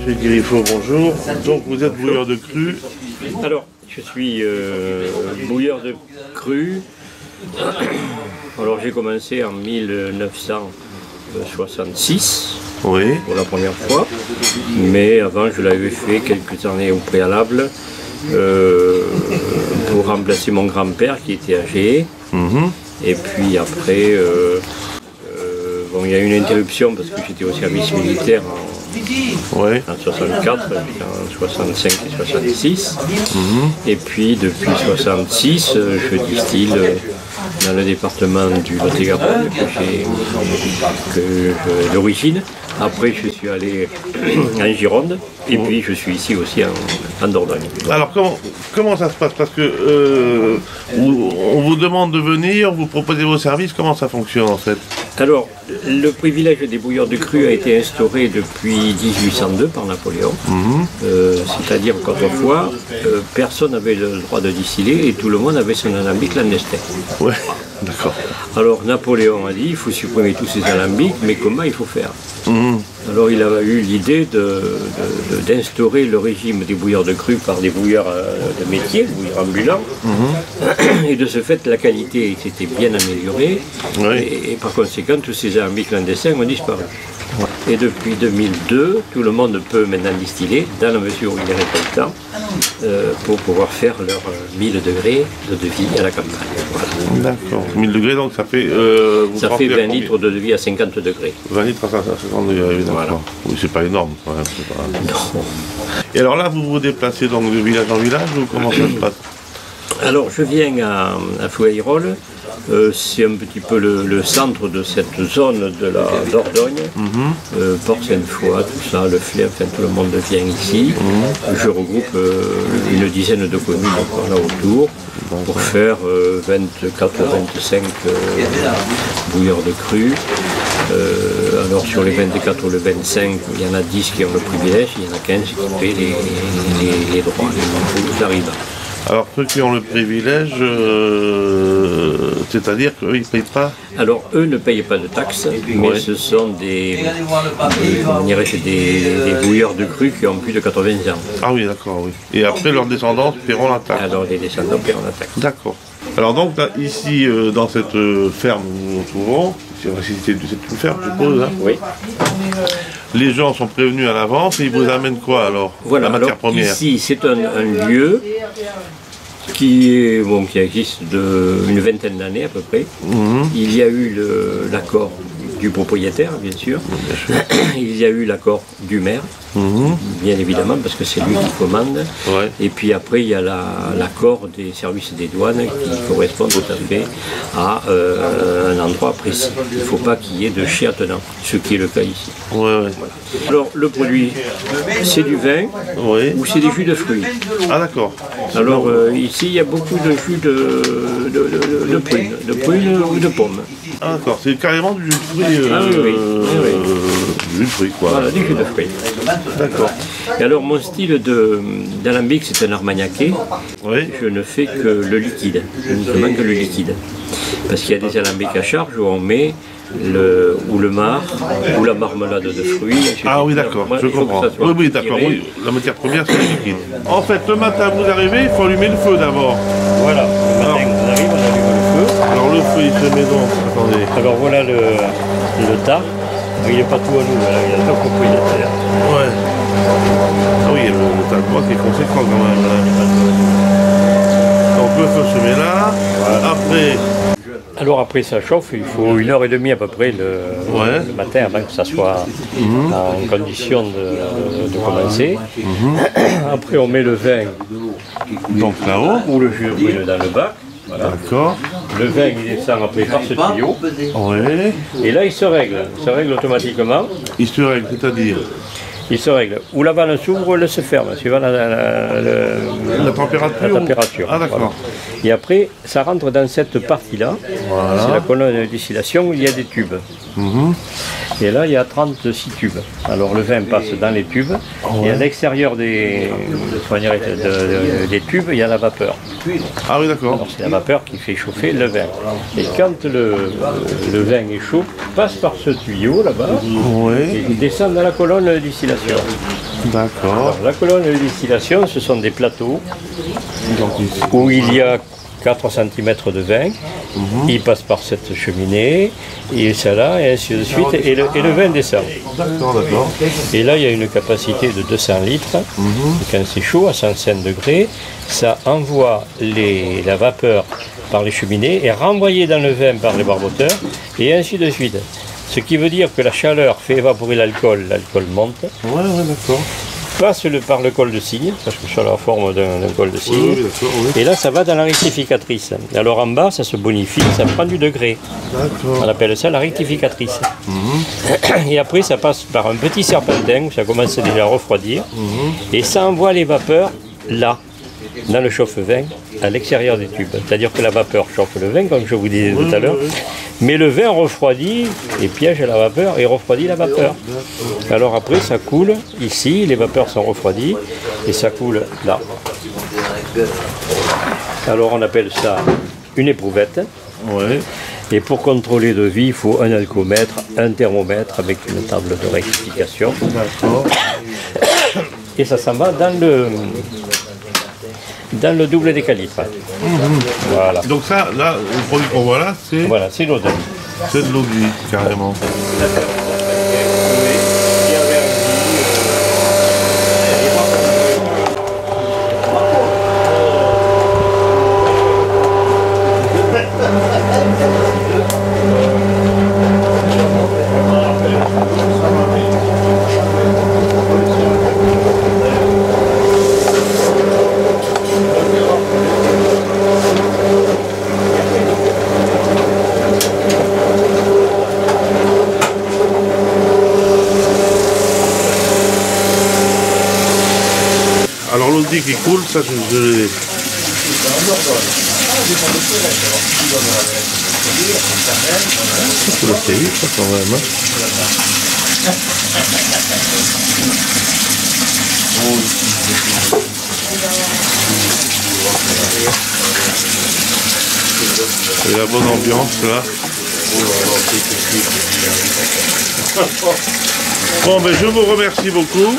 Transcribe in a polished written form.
Monsieur Guériffaut, bonjour. Donc vous êtes bouilleur de cru. Alors, je suis bouilleur de cru. Alors j'ai commencé en 1966 pour la première fois, mais avant je l'avais fait quelques années au préalable pour remplacer mon grand-père qui était âgé. Et puis après, bon, il y a eu une interruption parce que j'étais au service militaire en 64, en 65 et 66. Et puis depuis 66, je distille dans le département du Lot-et-Garonne d'origine. Après je suis allé en Gironde et puis je suis ici aussi en Dordogne. Alors comment ça se passe? Parce que on vous demande de venir, vous proposez vos services, comment ça fonctionne en fait? Alors, le privilège des bouilleurs de cru a été instauré depuis 1802 par Napoléon. C'est-à-dire qu'autrefois, personne n'avait le droit de distiller et tout le monde avait son alambic clandestin. Ouais, d'accord. Alors Napoléon a dit il faut supprimer tous ces alambics, mais comment il faut faire? Alors il a eu l'idée d'instaurer le régime des bouilleurs de cru par des bouilleurs de métier, des bouilleurs ambulants, et de ce fait la qualité s'était bien améliorée, et par conséquent tous ces alambics clandestins ont disparu. Et depuis 2002, tout le monde peut maintenant distiller, dans la mesure où il est récoltant, pour pouvoir faire leur 1000 degrés de devis à la campagne. Voilà. D'accord. 1000 degrés, donc ça fait... ça fait 20 litres de devis à 50 degrés. 20 litres à 50 degrés, d'accord. Voilà. Oui, c'est pas énorme. Quand même, pas... Non. Et alors là, vous vous déplacez donc de village en village, ou comment ça se passe? Alors, je viens à Fouayrolles. C'est un petit peu le centre de cette zone de la Dordogne, Port-Sainte-Foy, tout ça, le Flers, enfin tout le monde vient ici. Je regroupe une dizaine de communes là autour pour faire 24 ou 25 bouilleurs de cru. Alors sur les 24 ou les 25, il y en a 10 qui ont le privilège, il y en a 15 qui paient les droits, les arrivants. Alors ceux qui ont le privilège, c'est-à-dire qu'eux ils ne payent pas? Alors eux ne payent pas de taxes, mais ce sont des bouilleurs de cru qui ont plus de 80 ans. Ah oui, d'accord, oui. Et après leurs descendants paieront la taxe? Alors les descendants paieront la taxe. D'accord. Alors donc là, ici, dans cette ferme où nous nous trouvons, c'est une ferme je suppose, hein? Oui. Les gens sont prévenus à l'avance et ils vous amènent quoi alors? Voilà, la matière première. Ici c'est un lieu qui existe une vingtaine d'années à peu près. Il y a eu l'accord du propriétaire, bien sûr. Il y a eu l'accord du maire, bien évidemment, parce que c'est lui qui commande. Et puis après, il y a l'accord des services des douanes qui correspond tout à fait à un endroit précis. Il ne faut pas qu'il y ait de chien attenant, ce qui est le cas ici. Voilà. Alors, le produit, c'est du vin ou c'est des jus de fruits. Ah d'accord. Alors, ici, il y a beaucoup de jus de prunes ou de pommes. Ah d'accord, c'est carrément du jus de fruits. Du jus de fruits quoi. Voilà, du jus de fruits. D'accord. Et alors mon style d'alambic c'est un armagnaqué. Je ne fais que le liquide, uniquement que le liquide. Parce qu'il y a des alambics à charge où on met le marc ou la marmelade de fruits. Ah oui d'accord, je comprends. Oui d'accord, oui. La matière première c'est le liquide. En fait le matin vous arrivez, il faut allumer le feu d'abord. Voilà, le matin vous arrivez, on allume le feu. Alors le feu il se met donc, attendez. Alors voilà le tas. Il n'est pas tout à nous, voilà, il y a le propriétaire. Ouais. Ah oui, le tas de bois qui est conséquent quand même. Donc le feu se met là. Voilà. Après. Alors après ça chauffe, il faut 1h30 à peu près le matin avant que ça soit en condition de commencer. Après on met le vin donc là-haut. Ou le jus brûle dans le bac. Voilà. D'accord. Le vin il descend après par ce tuyau. Et là il se règle automatiquement. Il se règle, c'est-à-dire? Il se règle. Ou la vanne s'ouvre ou elle se ferme, suivant la température. Ah d'accord. Voilà. Et après, ça rentre dans cette partie-là. Voilà. C'est la colonne de distillation où il y a des tubes. Et là, il y a 36 tubes. Alors le vin passe dans les tubes. Et à l'extérieur des tubes, il y a la vapeur. Ah oui, d'accord. Alors c'est la vapeur qui fait chauffer le vin. Et quand le vin est chaud, passe par ce tuyau là-bas et il descend dans la colonne de distillation. D'accord. Alors, la colonne de distillation, ce sont des plateaux Donc ici. où il y a 4 cm de vin. Il passe par cette cheminée, et ça là, et ainsi de suite, et le vin descend. D'accord, d'accord. Et là, il y a une capacité de 200 litres. Et quand c'est chaud, à 105 degrés, ça envoie la vapeur par les cheminées et renvoyée dans le vin par les barboteurs, et ainsi de suite. Ce qui veut dire que la chaleur fait évaporer l'alcool, l'alcool monte, Ouais, d'accord. passe par le col de cygne, parce que ça a la forme d'un col de cygne, Oui, d'accord, oui. et là ça va dans la rectificatrice. Alors en bas, ça se bonifie, ça prend du degré. On D'accord. appelle ça la rectificatrice. Et après, ça passe par un petit serpentin où ça commence déjà à refroidir. Et ça envoie les vapeurs là, dans le chauffe-vin, à l'extérieur des tubes. C'est-à-dire que la vapeur chauffe le vin, comme je vous disais tout à l'heure. Mais le vin refroidit et piège la vapeur et refroidit la vapeur. Alors après, ça coule ici, les vapeurs sont refroidies et ça coule là. Alors on appelle ça une éprouvette. Ouais. Et pour contrôler de vie, il faut un alcomètre, un thermomètre avec une table de rectification. D'accord. Et ça s'en va dans le double des calitres. Voilà. Donc ça, là, le produit qu'on voit là, c'est Voilà, c'est l'eau de vie. c'est de l'eau de vie, carrément. Alors l'eau de vie qui coule, ça je l'ai. Ça coule assez vite, ça, quand même. Hein. Et la bonne ambiance là. Bon, ben je vous remercie beaucoup.